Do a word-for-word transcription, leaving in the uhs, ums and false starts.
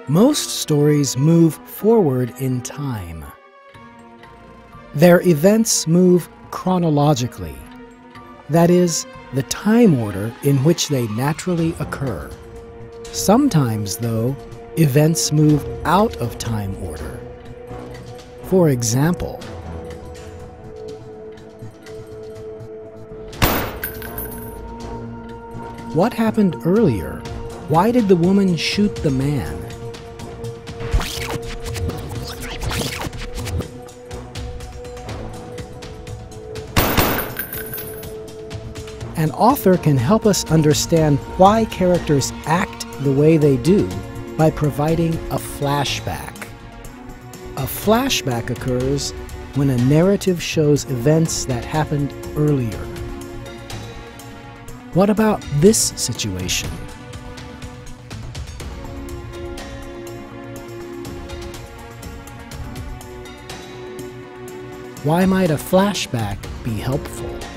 Most stories move forward in time. Their events move chronologically. That is, the time order in which they naturally occur. Sometimes, though, events move out of time order. For example, what happened earlier? Why did the woman shoot the man? An author can help us understand why characters act the way they do by providing a flashback. A flashback occurs when a narrative shows events that happened earlier. What about this situation? Why might a flashback be helpful?